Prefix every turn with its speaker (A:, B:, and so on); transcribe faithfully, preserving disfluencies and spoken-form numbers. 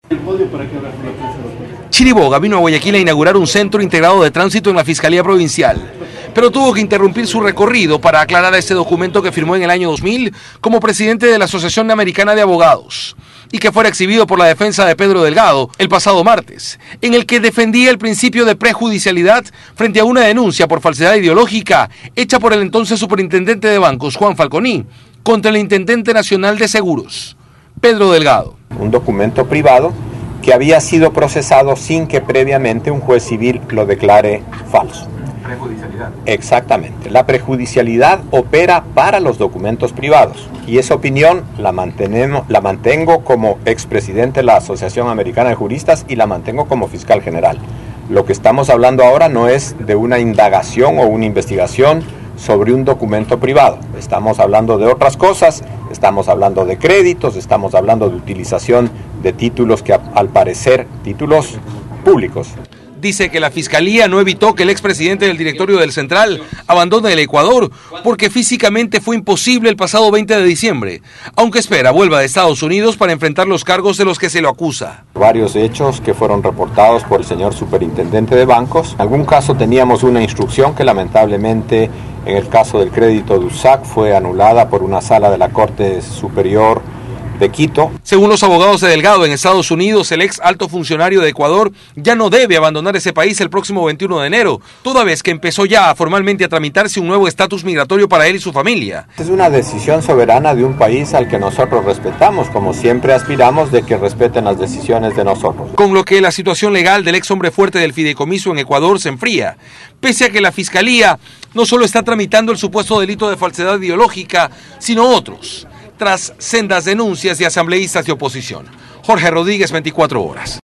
A: Chiriboga vino a Guayaquil a inaugurar un centro integrado de tránsito en la Fiscalía Provincial, pero tuvo que interrumpir su recorrido para aclarar este documento que firmó en el año dos mil como presidente de la Asociación Americana de Abogados y que fuera exhibido por la defensa de Pedro Delgado el pasado martes, en el que defendía el principio de prejudicialidad frente a una denuncia por falsedad ideológica hecha por el entonces superintendente de bancos, Juan Falconi, contra el intendente nacional de seguros, Pedro Delgado.
B: Un documento privado que había sido procesado sin que previamente un juez civil lo declare falso. Prejudicialidad. Exactamente. La prejudicialidad opera para los documentos privados y esa opinión la, mantenemos, la mantengo como expresidente de la Asociación Americana de Juristas y la mantengo como fiscal general. Lo que estamos hablando ahora no es de una indagación o una investigación sobre un documento privado. Estamos hablando de otras cosas, estamos hablando de créditos, estamos hablando de utilización de títulos que al parecer, títulos públicos.
A: Dice que la Fiscalía no evitó que el expresidente del directorio del Central abandone el Ecuador porque físicamente fue imposible el pasado veinte de diciembre, aunque espera vuelva de Estados Unidos para enfrentar los cargos de los que se lo acusa.
B: Varios hechos que fueron reportados por el señor superintendente de bancos. En algún caso teníamos una instrucción que lamentablemente en el caso del crédito de U S A C fue anulada por una sala de la Corte Superior de Quito.
A: Según los abogados de Delgado en Estados Unidos, el ex alto funcionario de Ecuador ya no debe abandonar ese país el próximo veintiuno de enero, toda vez que empezó ya formalmente a tramitarse un nuevo estatus migratorio para él y su familia.
B: Es una decisión soberana de un país al que nosotros respetamos, como siempre aspiramos de que respeten las decisiones de nosotros.
A: Con lo que la situación legal del ex hombre fuerte del fideicomiso en Ecuador se enfría, pese a que la Fiscalía no solo está tramitando el supuesto delito de falsedad ideológica, sino otros, tras sendas denuncias de asambleístas de oposición. Jorge Rodríguez, veinticuatro horas.